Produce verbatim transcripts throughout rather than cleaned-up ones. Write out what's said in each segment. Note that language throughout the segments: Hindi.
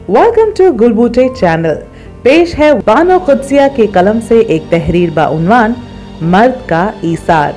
Welcome to गुलबूटे channel. पेश है बानो कुद्सिया के कलम से एक तहरीर बाउन्वान मर्द का ईसार।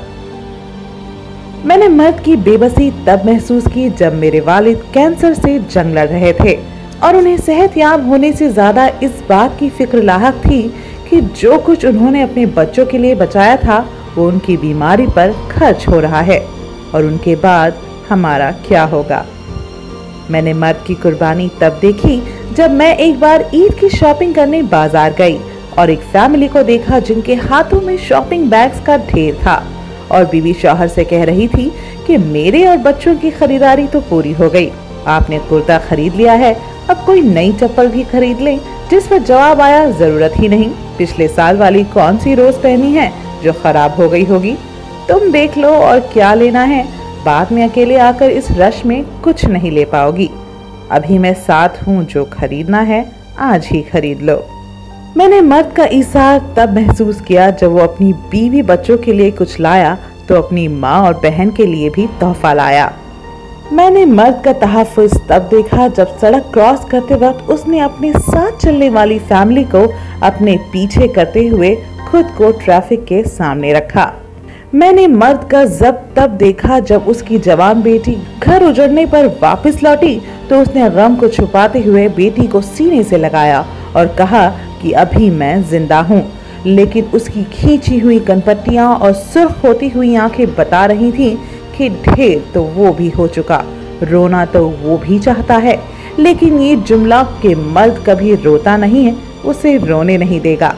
मैंने मर्द की बेबसी तब महसूस की जब मेरे वालिद कैंसर से जंग लड़ रहे थे और उन्हें सेहतयाब होने से ज्यादा इस बात की फिक्र लाहक थी कि जो कुछ उन्होंने अपने बच्चों के लिए बचाया था वो उनकी बीमारी पर खर्च हो रहा है और उनके बाद हमारा क्या होगा। मैंने मर्द की कुर्बानी तब देखी जब मैं एक बार ईद की शॉपिंग करने बाजार गई और एक फैमिली को देखा जिनके हाथों में शॉपिंग बैग्स का ढेर था और बीवी शौहर से कह रही थी कि मेरे और बच्चों की खरीदारी तो पूरी हो गई, आपने कुर्ता खरीद लिया है, अब कोई नई चप्पल भी खरीद लें। जिस पर जवाब आया, जरूरत ही नहीं, पिछले साल वाली कौन सी रोज पहनी है जो खराब हो गई होगी, तुम देख लो और क्या लेना है, बाद में अकेले आकर इस रश में कुछ नहीं ले पाओगी, अभी मैं साथ हूँ, जो खरीदना है आज ही खरीद लो। मैंने मर्द का ईसार तब महसूस किया जब वो अपनी बीवी बच्चों के लिए कुछ लाया तो अपनी माँ और बहन के लिए भी तोहफा लाया। मैंने मर्द का तहफ़्फ़ुज़ तब देखा जब सड़क क्रॉस करते वक्त उसने अपने साथ चलने वाली फैमिली को अपने पीछे करते हुए खुद को ट्रैफिक के सामने रखा। मैंने मर्द का जब्त तब देखा जब उसकी जवान बेटी घर उजड़ने पर वापस लौटी तो उसने गम को छुपाते हुए बेटी को सीने से लगाया और कहा कि अभी मैं जिंदा हूँ, लेकिन उसकी खींची हुई कनपट्टियां और सुर्ख होती हुई आंखें बता रही थीं कि ढेर तो वो भी हो चुका, रोना तो वो भी चाहता है, लेकिन ये जुमला कि मर्द कभी रोता नहीं है उसे रोने नहीं देगा।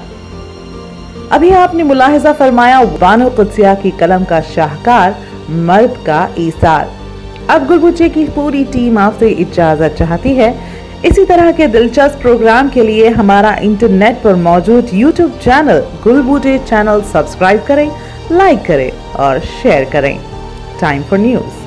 अभी आपने मुलाहिजा फरमाया बानो कुद्सिया की कलम का शाहकार मर्द का ईसार। अब गुलबूटे की पूरी टीम आपसे इजाजत चाहती है। इसी तरह के दिलचस्प प्रोग्राम के लिए हमारा इंटरनेट पर मौजूद YouTube channel Gulbute channel subscribe करें, लाइक करें और शेयर करें। Time for news.